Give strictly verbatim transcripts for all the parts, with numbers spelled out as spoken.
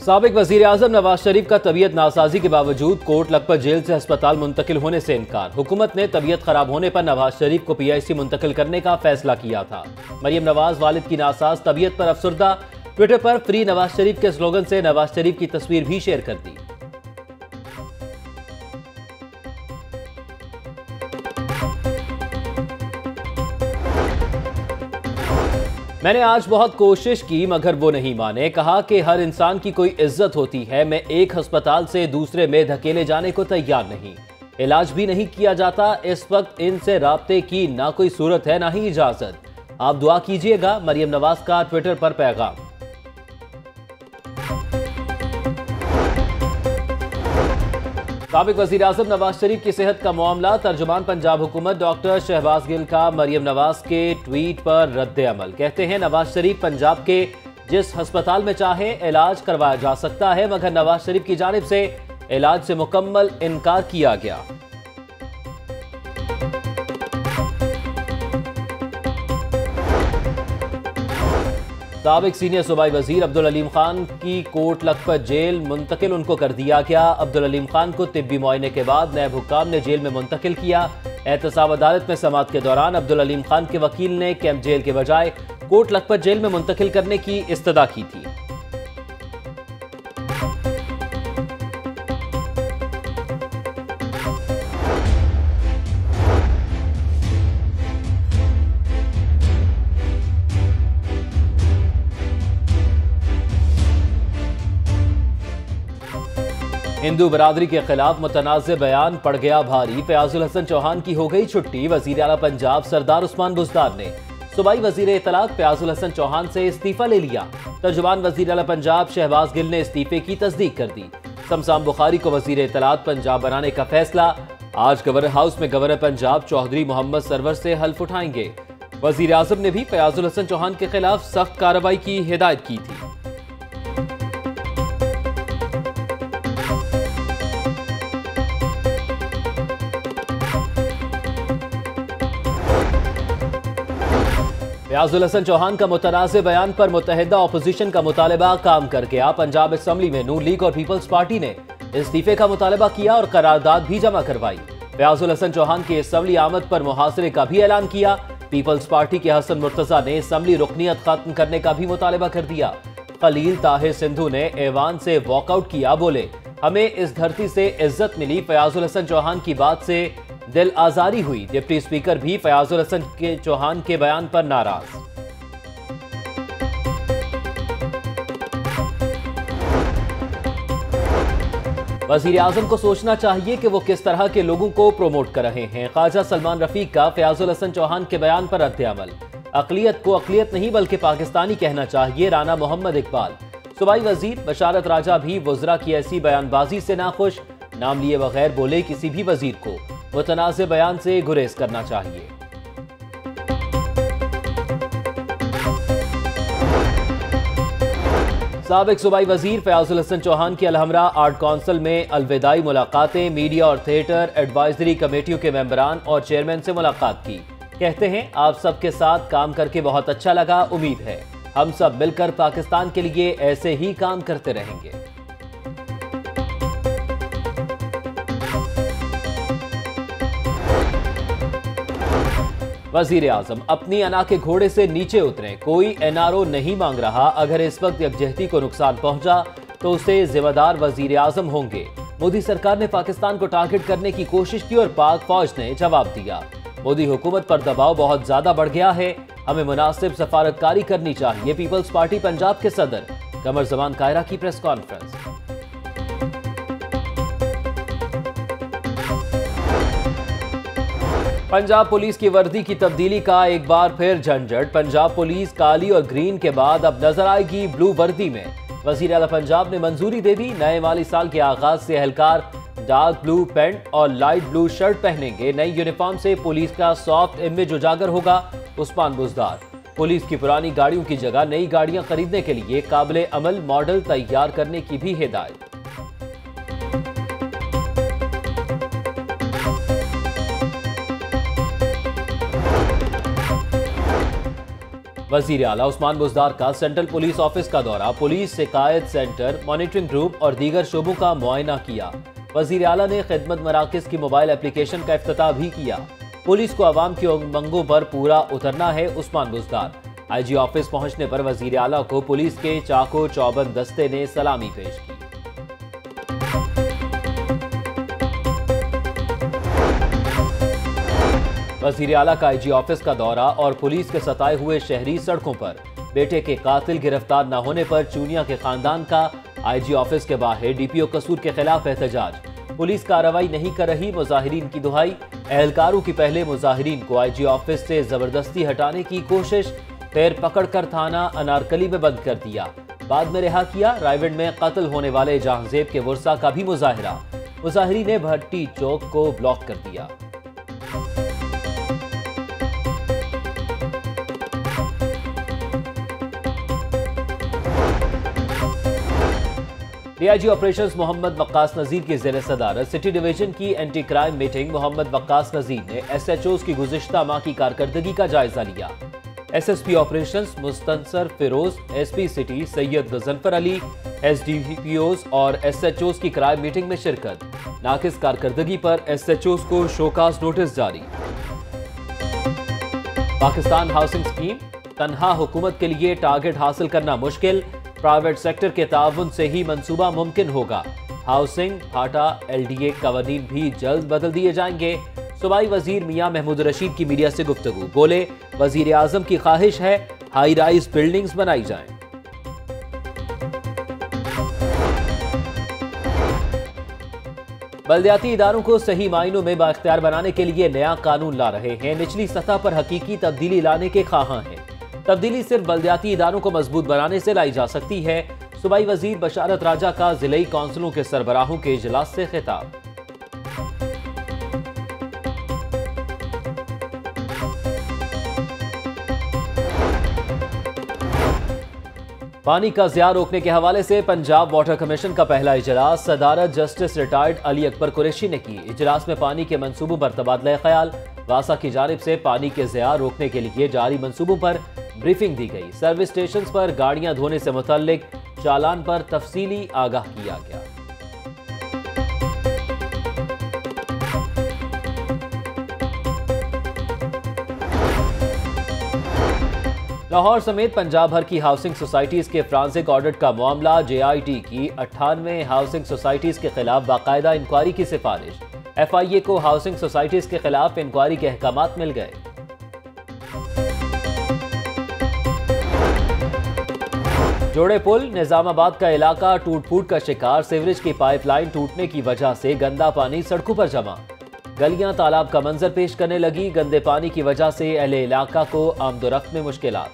साबिक वजीर आजम नवाज शरीफ का तबीयत नासाजी के बावजूद कोर्ट लखपत जेल से अस्पताल मुंतकिल होने से इनकार। हुकूमत ने तबीयत खराब होने पर नवाज शरीफ को पीआईसी मुंतकिल करने का फैसला किया था। मरियम नवाज वालिद की नासाज तबीयत पर अफसरदा, ट्विटर पर फ्री नवाज शरीफ के स्लोगन से नवाज शरीफ की तस्वीर भी शेयर कर दी। मैंने आज बहुत कोशिश की मगर वो नहीं माने। कहा कि हर इंसान की कोई इज्जत होती है। मैं एक अस्पताल से दूसरे में धकेले जाने को तैयार नहीं। इलाज भी नहीं किया जाता। इस वक्त इनसे राब्ते की ना कोई सूरत है ना ही इजाजत। आप दुआ कीजिएगा। मरियम नवाज का ट्विटर पर पैगाम। साबिक वजीर आजम नवाज शरीफ की सेहत का मामला। तर्जुमान पंजाब हुकूमत डॉक्टर शहबाज गिल का मरियम नवाज के ट्वीट पर रद्द अमल। कहते हैं नवाज शरीफ पंजाब के जिस अस्पताल में चाहे इलाज करवाया जा सकता है, मगर नवाज शरीफ की जानिब से इलाज से मुकम्मल इनकार किया गया। साबिक सीनियर सूबाई वजीर अब्दुल अलीम खान की कोर्ट लखपत जेल मुंतकिल उनको कर दिया गया। अब्दुल अलीम खान को तिब्बी मुआयने के बाद नैब हुक्काम ने जेल में मुंतकिल किया। एहतसाब अदालत में समाअत के दौरान अब्दुल अलीम खान के वकील ने कैंप जेल के बजाय कोर्ट लखपत जेल में मुंतकिल करने की इस्तदा की थी। हिंदू बरादरी के खिलाफ मुतनाज़ बयान पड़ गया भारी। फयाजुल हसन चौहान की हो गई छुट्टी। वजीर आला पंजाब सरदार उस्मान बुज़दार ने सूबाई वजीर इत्तलात फयाजुल हसन चौहान से इस्तीफा ले लिया। तर्जुमान वजीर आला पंजाब शहबाज गिल ने इस्तीफे की तस्दीक कर दी। शमशान बुखारी को वजीर इत्तलात पंजाब बनाने का फैसला। आज गवर्नर हाउस में गवर्नर पंजाब चौधरी मोहम्मद सरवर से हल्फ उठाएंगे। वजीर आजम ने भी फयाजुल हसन चौहान के खिलाफ सख्त कार्रवाई की हिदायत की थी। फयाजुल हसन चौहान का मुतनाज़ बयान पर मुत्तहिदा अपोजिशन का मुतालबा काम कर गया। पंजाब असम्बली में नून लीग और पीपल्स पार्टी ने इस्तीफे का मुतालबा किया और करारदाद भी जमा करवाई। फयाजुल हसन चौहान की असम्बली आमद पर मुहासरे का भी ऐलान किया। पीपल्स पार्टी के हसन मुर्तजा ने असम्बली रुकनियत खत्म करने का भी मुतालबा कर दिया। खलील ताहिर सिंधु ने ऐवान से वॉकआउट किया। बोले, हमें इस धरती से इज्जत मिली। फयाजुल हसन चौहान की बात से दिल आजारी हुई। डिप्टी स्पीकर भी फयाजुल हसन के चौहान के बयान पर नाराज। वजीर आजम को सोचना चाहिए कि वो किस तरह के लोगों को प्रोमोट कर रहे हैं। ख्वाजा सलमान रफीक का फयाजुल हसन चौहान के बयान पर रद्द अमल। अकलियत को अकलियत नहीं बल्कि पाकिस्तानी कहना चाहिए। राना मोहम्मद इकबाल। सूबाई वजीर बशारत राजा भी वज़रा की ऐसी बयानबाजी से नाखुश। नाम लिए बगैर बोले किसी भी वजीर को मुतनाज़े बयान से गुरेज करना चाहिए। साबिक सूबाई वजीर फयाजुल हसन चौहान की अलहमरा आर्ट काउंसिल में अलविदाई मुलाकातें। मीडिया और थिएटर एडवाइजरी कमेटियों के मेंबरान और चेयरमैन से मुलाकात की। कहते हैं, आप सबके साथ काम करके बहुत अच्छा लगा। उम्मीद है हम सब मिलकर पाकिस्तान के लिए ऐसे ही काम करते रहेंगे। वजीर आजम अपनी अना के घोड़े से नीचे उतरे। कोई एनआरओ नहीं मांग रहा। अगर इस वक्त यकजहती को नुकसान पहुंचा तो उसे जिम्मेदार वजीर आजम होंगे। मोदी सरकार ने पाकिस्तान को टारगेट करने की कोशिश की और पाक फौज ने जवाब दिया। मोदी हुकूमत पर दबाव बहुत ज्यादा बढ़ गया है। हमें मुनासिब सफारतकारी करनी चाहिए। पीपल्स पार्टी पंजाब के सदर कमर जमान कायरा की प्रेस कॉन्फ्रेंस। पंजाब पुलिस की वर्दी की तब्दीली का एक बार फिर झंझट। पंजाब पुलिस काली और ग्रीन के बाद अब नजर आएगी ब्लू वर्दी में। वजीर आला पंजाब ने मंजूरी दे दी। नए माली साल के आगाज से एहलकार डार्क ब्लू पैंट और लाइट ब्लू शर्ट पहनेंगे। नई यूनिफॉर्म से पुलिस का सॉफ्ट इमेज उजागर होगा। उस्मान बुज़दार। पुलिस की पुरानी गाड़ियों की जगह नई गाड़ियां खरीदने के लिए काबिले अमल मॉडल तैयार करने की भी हिदायत। वजीर आला उस्मान बुज़दार का सेंट्रल पुलिस ऑफिस का दौरा, पुलिस शिकायत सेंटर, मॉनिटरिंग ग्रुप और दीगर शोबों का मुआयना किया। वजीर आला ने खिदमत मराकज की मोबाइल एप्लीकेशन का इफ्तिताह भी किया। पुलिस को आवाम की उमंगों पर पूरा उतरना है, उस्मान बुज़दार। आईजी ऑफिस पहुंचने पर वजीर आला को पुलिस के चाको चौबंद दस्ते ने सलामी पेश की। वजीर आला का आईजी ऑफिस का दौरा और पुलिस के सताए हुए शहरी सड़कों पर, बेटे के कातिल गिरफ्तार न होने पर चूनिया के खानदान का आईजी ऑफिस के बाहर डीपीओ कसूर के खिलाफ एहतजाज। पुलिस कार्रवाई नहीं कर रही, मुजाहिरीन की दुहाई। एहलकारों की पहले मुजाहिरीन को आईजी ऑफिस से जबरदस्ती हटाने की कोशिश, फिर पकड़कर थाना अनारकली में बंद कर दिया, बाद में रिहा किया। रायगढ़ में कत्ल होने वाले जहांजेब के वर्सा का भी मुजाहिरा, मुजाहिरीन ने भट्टी चौक को ब्लॉक कर दिया। डीआईजी ऑपरेशंस मोहम्मद वक्कास नजीर की ज़ेर सदारत सिटी डिवीजन की anti crime meeting. Mohammad Waqas Nazir ने एसएचओज़ की गुज़िश्ता माह की कारकर्दगी का जायजा लिया। SSP operations Mustansar Feroz, SP city Syed Ghazanfar Ali, SDPOs और एसएचओज़ की क्राइम मीटिंग में शिरकत। नाकिस कारकर्दगी पर एसएचओज़ को शोकाज नोटिस जारी। पाकिस्तान हाउसिंग स्कीम, तन्हा हुकूमत के लिए टारगेट हासिल करना मुश्किल, प्राइवेट सेक्टर के ताउन से ही मंसूबा मुमकिन होगा। हाउसिंग, फाटा, एलडीए कवानीन भी जल्द बदल दिए जाएंगे। सूबाई वजीर मियां महमूद रशीद की मीडिया से गुफ्तगू, बोले वजीर आजम की ख्वाहिश है हाई राइज बिल्डिंग्स बनाई जाएं। बल्दियाती इदारों को सही मायनों में बाख्तियार बनाने के लिए नया कानून ला रहे हैं। निचली सतह पर हकीकी तब्दीली लाने के ख्वाहां हैं। तब्दीली सिर्फ बल्दियाती इदारों को मजबूत बनाने से लाई जा सकती है। सूबाई वजीर बशारत राजा का जिलाई काउंसिलों के सरबराहों के इजलास से खिताब। पानी का ज़िया रोकने के हवाले से पंजाब वाटर कमीशन का पहला इजलास सदारत जस्टिस रिटायर्ड अली अकबर कुरैशी ने की। इजलास में पानी के मंसूबों पर तबादला ख्याल, वासा की जानिब से पानी के ज़िया रोकने के लिए जारी मंसूबों पर ब्रीफिंग दी गई। सर्विस स्टेशन पर गाड़ियां धोने से मुतल्लिक चालान पर तफसीली आगाह किया गया। लाहौर समेत पंजाब भर की हाउसिंग सोसाइटीज के फ्रांसिक ऑडिट का मामला। जेआईटी की अट्ठानवे हाउसिंग सोसाइटीज के खिलाफ बाकायदा इंक्वायरी की सिफारिश। एफआईए को हाउसिंग सोसाइटीज के खिलाफ इंक्वायरी के अहकामात मिल गए। जोड़े पुल, निजामाबाद का इलाका टूट फूट का शिकार। सीवरेज की पाइपलाइन टूटने की वजह से गंदा पानी सड़कों पर जमा, गलियां तालाब का मंजर पेश करने लगी। गंदे पानी की वजह से अहले इलाका को आमदोरफ्त में मुश्किलात।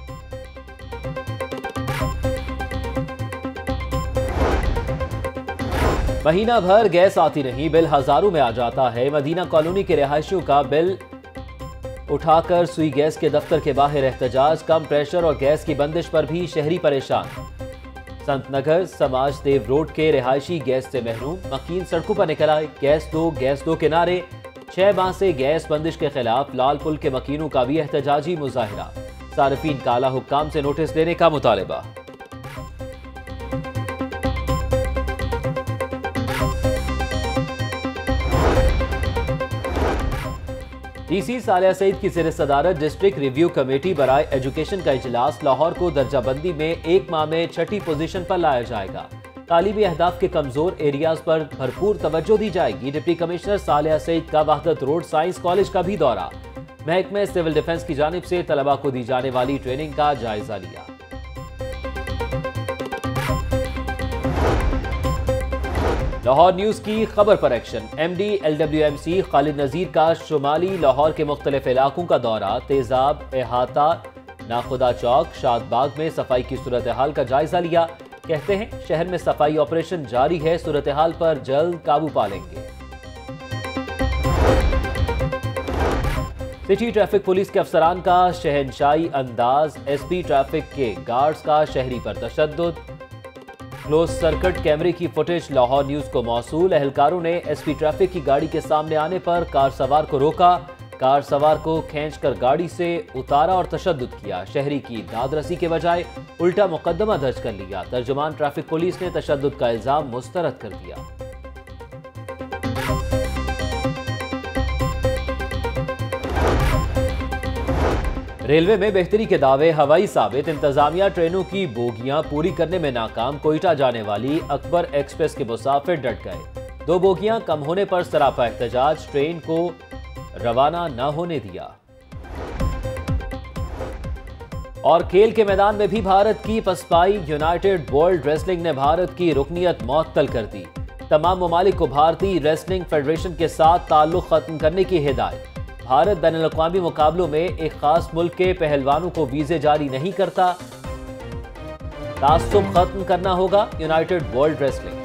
महीना भर गैस आती नहीं, बिल हजारों में आ जाता है। मदीना कॉलोनी के रिहायशियों का बिल उठाकर सुई गैस के दफ्तर के बाहर एहतजाज। कम प्रेशर और गैस की बंदिश पर भी शहरी परेशान। संतनगर समाज देव रोड के रिहायशी गैस से महरूम, मकीन सड़कों पर निकल आए। गैस दो गैस दो के नारे। छह माह से गैस बंदिश के खिलाफ लाल पुल के मकीनों का भी एहतजाजी मुजाहिरा। सार्फिन का आला हुक्काम से नोटिस देने का मुतालबा। डीसी सालिया सईद की ज़ेर सदारत डिस्ट्रिक्ट रिव्यू कमेटी बराए एजुकेशन का इजलास। लाहौर को दर्जाबंदी में एक माह में छठी पोजीशन पर लाया जाएगा। तालीमी अहदाफ के कमजोर एरियाज पर भरपूर तवज्जो दी जाएगी। डिप्टी कमिश्नर सालिया सईद का वहदत रोड साइंस कॉलेज का भी दौरा। महकमे सिविल डिफेंस की जानिब से तलबा को दी जाने वाली ट्रेनिंग का जायजा लिया। लाहौर न्यूज की खबर पर action. MD LWMC Khalid Nazir का शुमाली लाहौर के मुख्तलिफ इलाकों का दौरा। तेजाब, एहाता, नाखुदा चौक, शादबाग में सफाई की सूरत हाल का जायजा लिया। कहते हैं शहर में सफाई ऑपरेशन जारी है, सूरत हाल पर जल्द काबू पा लेंगे। सिटी ट्रैफिक पुलिस के अफसरान का शहनशाही अंदाज। एसपी ट्रैफिक के गार्ड्स का शहरी पर तशद्दुद। क्लोज सर्किट कैमरे की फुटेज लाहौर न्यूज को मौसूल। एहलकारों ने एसपी ट्रैफिक की गाड़ी के सामने आने पर कार सवार को रोका। कार सवार को खींचकर गाड़ी से उतारा और तशद्दुद किया। शहरी की दादरसी के बजाय उल्टा मुकदमा दर्ज कर लिया। तर्जुमान ट्रैफिक पुलिस ने तशद्दुद का इल्जाम मुस्तरद कर दिया। रेलवे में बेहतरी के दावे हवाई साबित। इंतजामिया ट्रेनों की बोगियां पूरी करने में नाकाम। कोयटा जाने वाली अकबर एक्सप्रेस के मुसाफिर डट गए। दो बोगियां कम होने पर सरापा एहतजाज, ट्रेन को रवाना न होने दिया। और खेल के मैदान में भी भारत की पसपाई। यूनाइटेड वर्ल्ड रेसलिंग ने भारत की रुकनियत मुअत्तल कर दी। तमाम ममालिक को भारतीय रेसलिंग फेडरेशन के साथ ताल्लुक खत्म करने की हिदायत। भारत बैनुल-अक़वामी मुकाबलों में एक खास मुल्क के पहलवानों को वीजे जारी नहीं करता। तासुब खत्म करना होगा। United world wrestling